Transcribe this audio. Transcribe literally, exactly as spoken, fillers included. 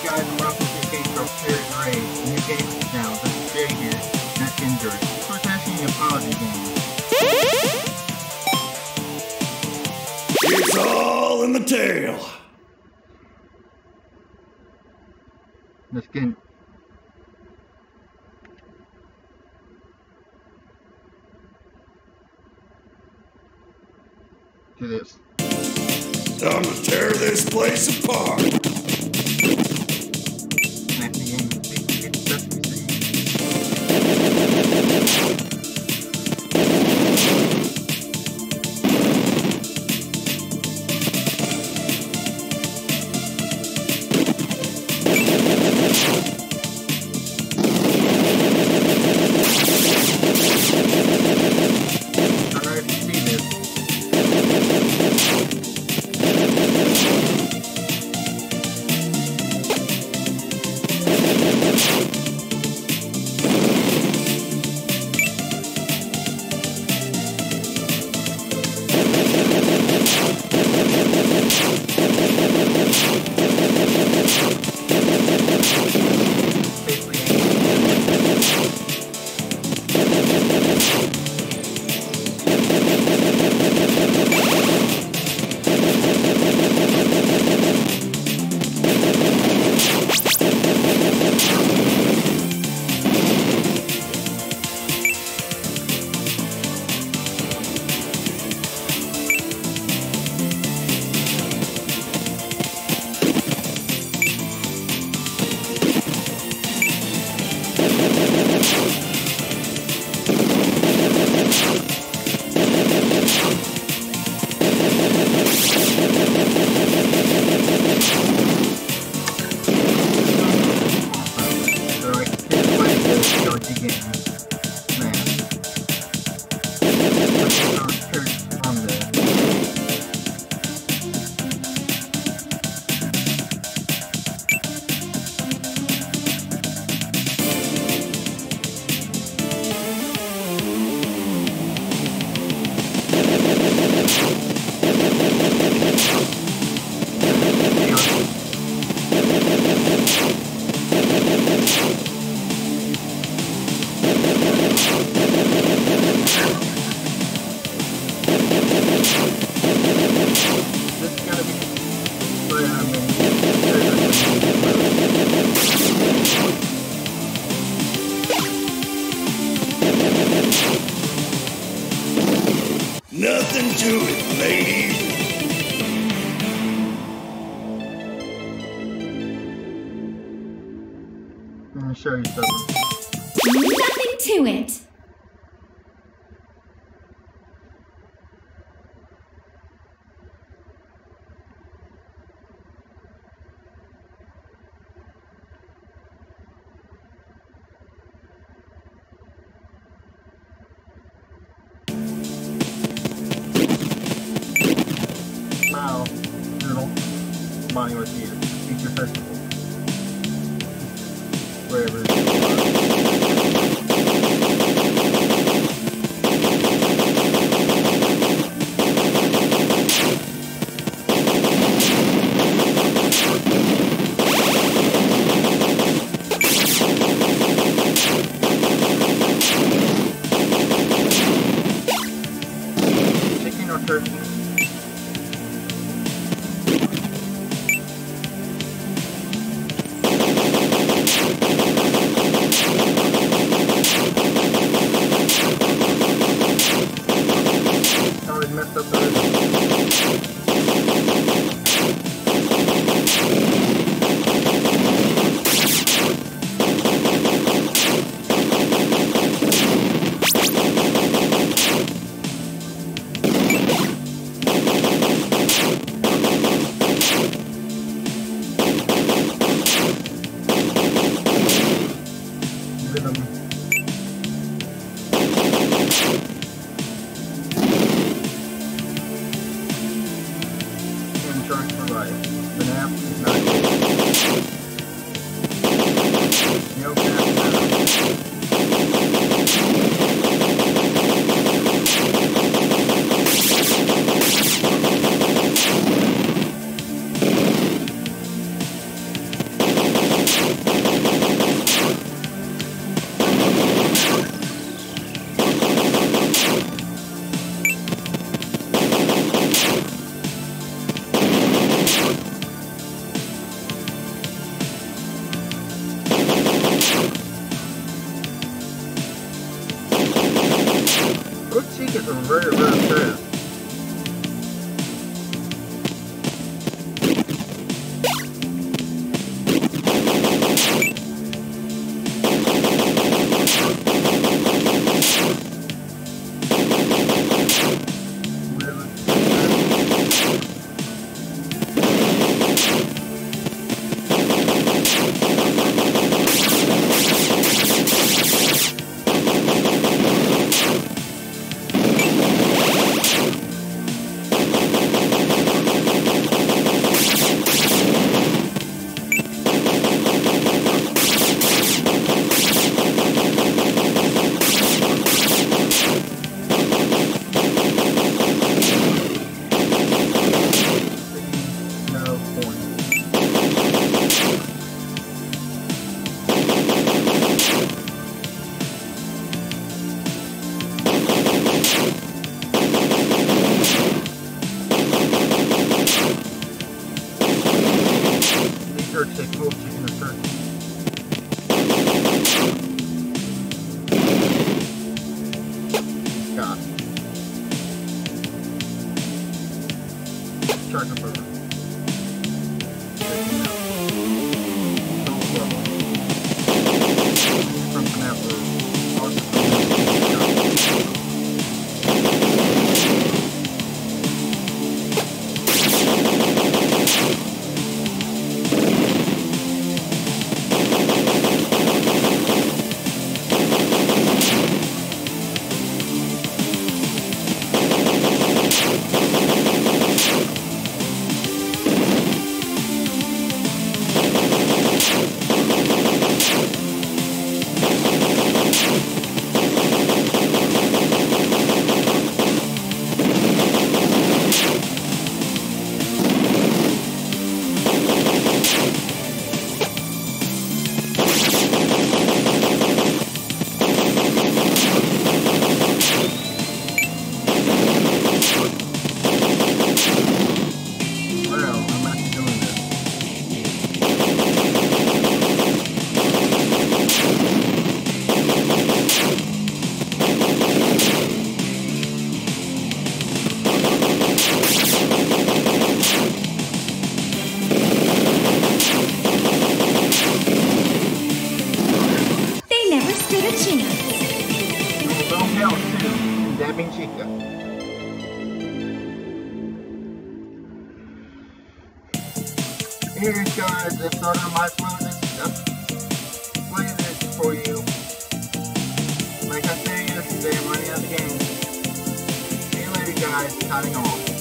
guys, and welcome to Game from Terry Ray. New game now. This is Jay here, not injured. So it's actually an apology game. It's all in the tail. Let's get to this. Time to tear this place apart. That's the game. It's just the Nothing to it, lady. Let me show you something. Nothing to it. Wow, little money with you. Future festival. Wherever it is. Chicken or turkey? Always messed up already. Rhythm. Insurance for life. The nap is not good. No nap now. very, very fast. Take full chicken or turkey. Got it. Turkey burger. Chicken out. Don't level. From that burger. Chica. Here guys, the start of my clothing. Play this for you. Like I said yesterday, I'm running out of games. See you later guys, signing off.